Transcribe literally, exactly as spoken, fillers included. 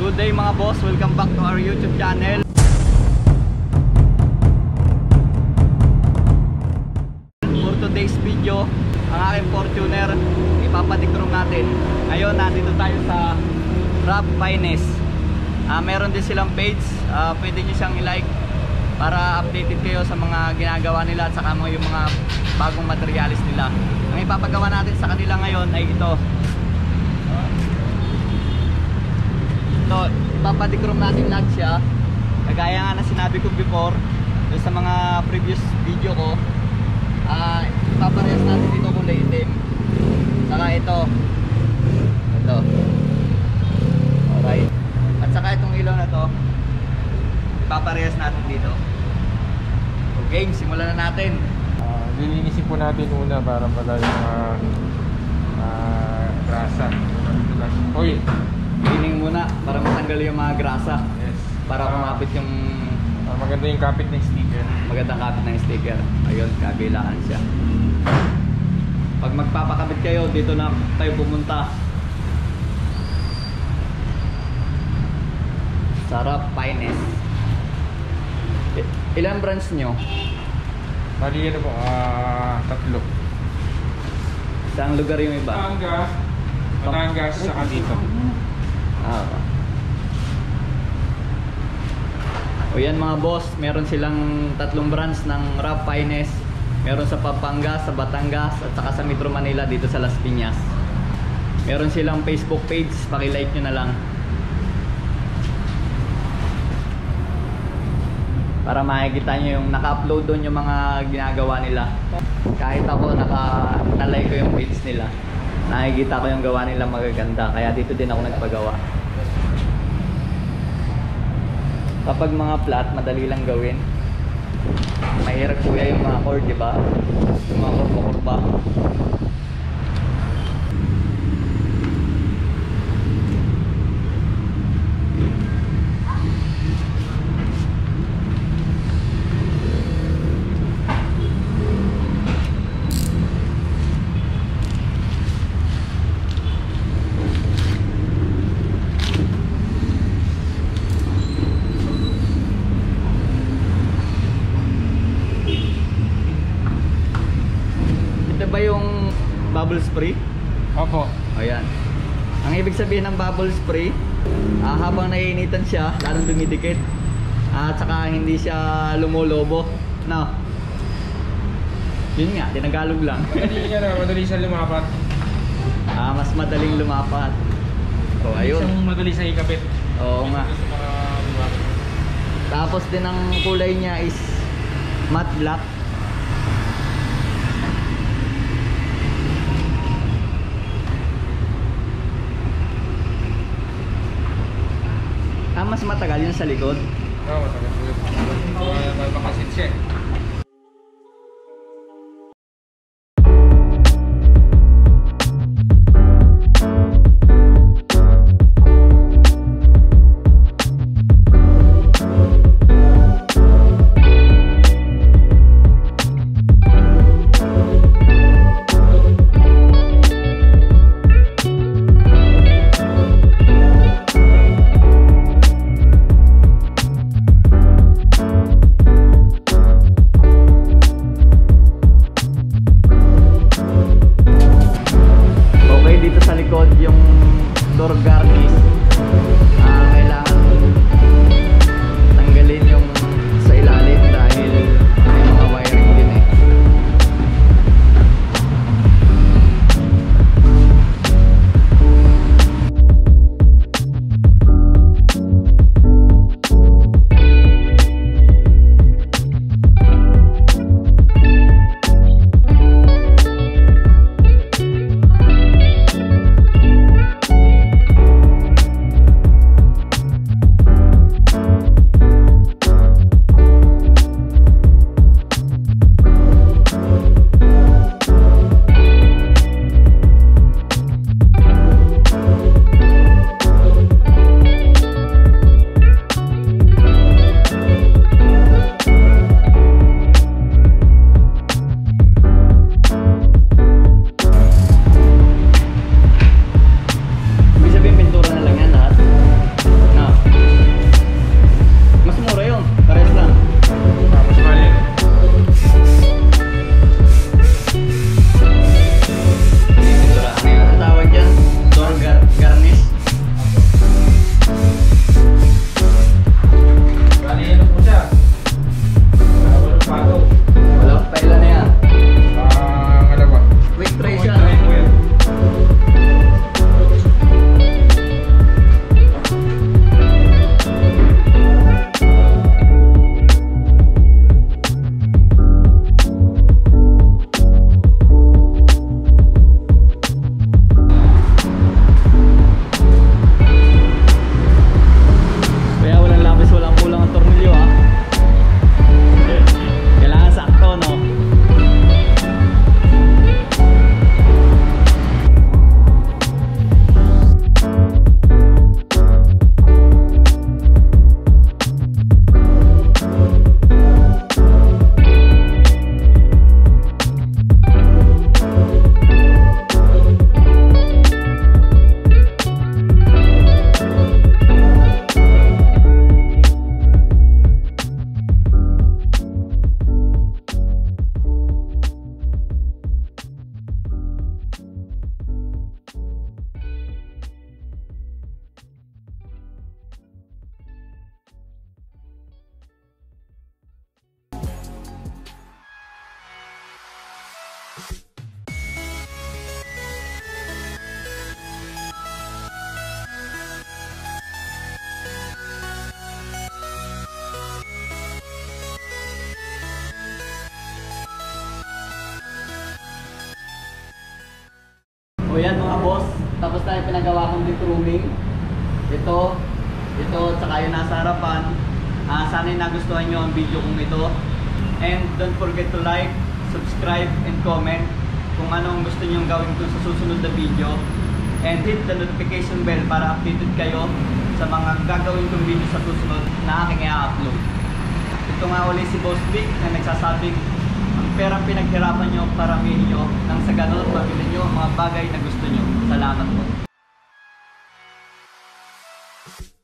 Good day mga boss, welcome back to our YouTube channel. For today's video, ang aking Fortuner ipapatikrom natin. Ngayon nandito tayo sa Rough Finest. uh, Meron din silang page, uh, pwede nyo siyang i-like para updated kayo sa mga ginagawa nila at saka mga yung mga bagong materialis nila. Ang ipapagawa natin sa kanila ngayon ay ito. Ito, ipapadikrom natin lahat siya. Kagaya nga na sinabi ko before sa mga previous video ko, uh, ipaparehas natin dito kulay itim. Saka ito Ito alright. At saka itong ilaw na to ipaparehas natin dito. Okay, simulan na natin. Uh, lilinisin po natin una para pala yung uh, uh, grasa. Oy, cleaning muna para matanggal yung mga grasa. yes. Para kumapit yung uh, maganda yung kapit ng sticker. magandang kapit ng sticker. Ayun, kailangan siya. Pag magpapakabit kayo, dito na tayo pumunta. Sa Rough Finest. Ilang branch nyo? Bali ano po, uh, tatlo. Saang lugar yung iba? Batangas, Batangas, saka dito. Ah, o yan mga boss, meron silang tatlong branch ng Rough Finest. Meron sa Pampanga, sa Batangas at saka sa Metro Manila dito sa Las Piñas. Meron silang Facebook page, paki-like nyo na lang para makikita nyo yung naka-upload doon yung mga ginagawa nila. Kahit ako naka-like ko yung page nila, nakikita ko yung gawa nila magaganda, kaya dito din ako nagpagawa. Kapag mga flat, madali lang gawin. Mahirap kuya yung mga cord, di ba? Yung mga kurba-kurba. Ba yung bubble spray? Opo. Ayan. Ang ibig sabihin ng bubble spray, uh, habang naiinitan siya, lalong dumidikit. Uh, at saka hindi siya lumulobo. No? Yun nga, tinagalog lang. Madali yan, madali siya lumapat. Ah, mas madaling lumapat. So, ayun. Isang madali siya ikapit. Oo nga. Sa mga lumapat. Tapos din ang kulay niya is matte black. Ah, mas matagal yun sa likod. Oo, oh, matagal po yun. Mabakasit siya. yan mga boss, tapos tayo pinagawa kong detruming. Ito, ito, tsaka yung nasa harapan. Uh, sana'y nagustuhan nyo ang video kong ito. And don't forget to like, subscribe, and comment kung anong gusto nyo gawin ko sa susunod na video. And hit the notification bell para updated kayo sa mga gagawin kong video sa susunod na aking i-upload. Ito nga ulit si Boss Vic na nagsasabing ang perang pinaghirapan nyo, paramihin nyo nang sa ganun mabili nyo ang mga bagay na gusto nyo. Salamat po.